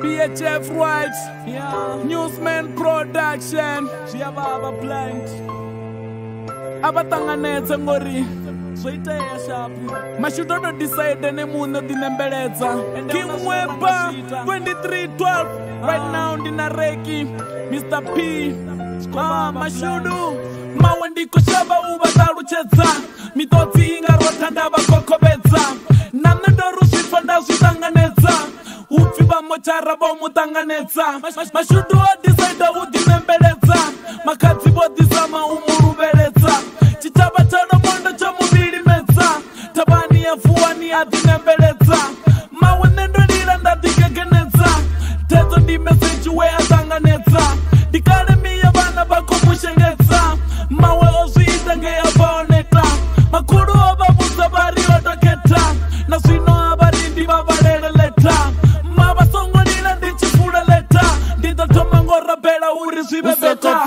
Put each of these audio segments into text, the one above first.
BHF Rights, Newsman Production, Baba Blind, abatanganetse ngori zoiteya sharp mashudo do decide ne muno dinembeleza King Weber 2312 right now ndina Reki Mr. P mashudu mawe ndiko shaba ubatarucheza mitotsi ingarota ndabakokobeza namne ndorusifo ndazvitanganedza upfi vamochara vomutanganedza mashudu odecide udinembeleza makadzi vodisama umuruveledza chichava chanomondo chomuvirimedza tabani yafuwani adinembeleza mawe nendodira ndadigegenedza tedzo ndi meseji we atanganedza ndikale miya vana vakomushengedza mawe ozviita ngeyabaoneta makuru ovabusa vari otoketa na zvino avarindi vavaleleleta mavasongolila ndichifuleleta ndindatoma ngorabhela uri zviveveta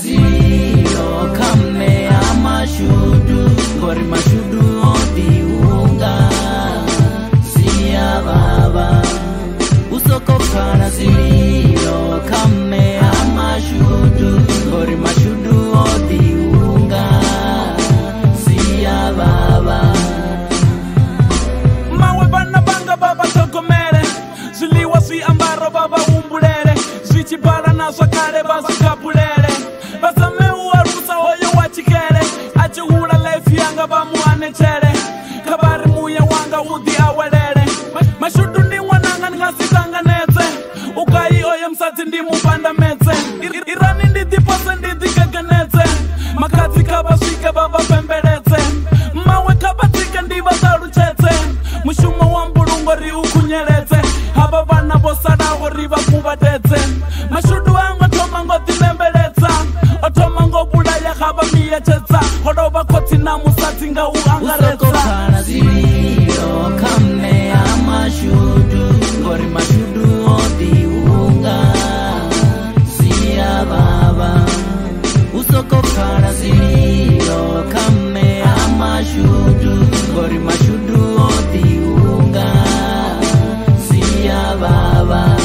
mashudu ngori mashudu odiunga siya baba usokopana zililo kame amashudu ngori mashudu odiunga siya baba mawe vana vanga baba tokomele zviliwa zviambaro baba umbulele zvichibhala nazvakale vasikapulele vasameuarusa hoyo wachikele achihula life yanga vamuanechele kavari muya wanga udhi awelele mashudu ndi mwananga ndingasitanganedze ukai oyo msadzi ndimupandamedze irani ndidhipose ndidhigegenedze makadzi kavasvike vavapembeledze mawe kavatsike ndivataruchedze mushumo wa mbulungo ri ukunyeledze hava vana vosalaho ri vakuvatedze mashudu anga toma ngodhinembeledza otoma ngobulaya hava miyechedza hodova kotsi na musadzi nga uangaredza zililo kame amashudu ngori mashudu odiunga siya baba usokopana zililo kame amashudu ngori mashudu odiunga siya baba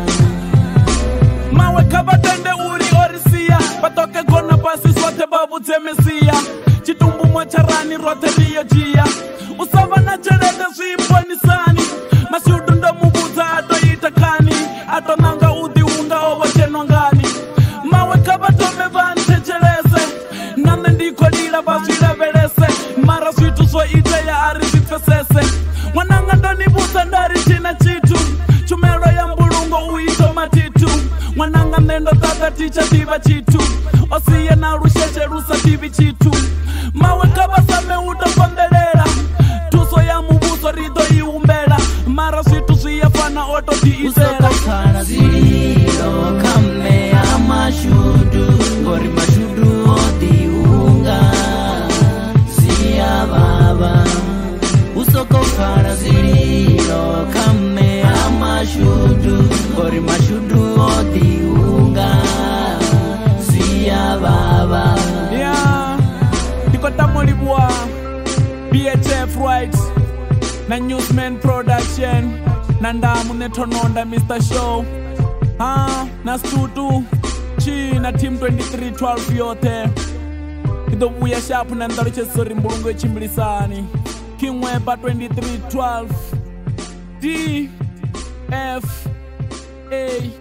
mawe kavatende uri orisiya vatoke gona pasi sote vavudze mesiya chitumbu mwacharani rote riyojiya usava na chelete zviimbonisani mashudu ndomuvudza atoita kani atonanga udhiunga ovochenongani mawe kavatome vanchechelese nane ndikolila vazvilevelese mara zvitu zvoiteya ari zvipfesese mwananga ndonivudza ndari china chitu chumelo ya mbulungo uito matitu mwananga nendo tata tichadiva chitu osiye na rusheche rusadivi chitu mawe kavasame utokondelela tuso ya muvuso rido iumbela mara zvitu zviyafana ototiisela usokopana zililo kame amashudu ngori mashudu odiunga siya baba usokopana zililo kame amashudu ngori mashudu odiunga siya baba ndikotamolibwa BHF Rights na Newsman Production na ndamu netononda Mr. Show na Stutu chi na Team 2312 yote idovuya sharp na ndaruchesori mbulungu yechimbilisani King Weber 2312 DFA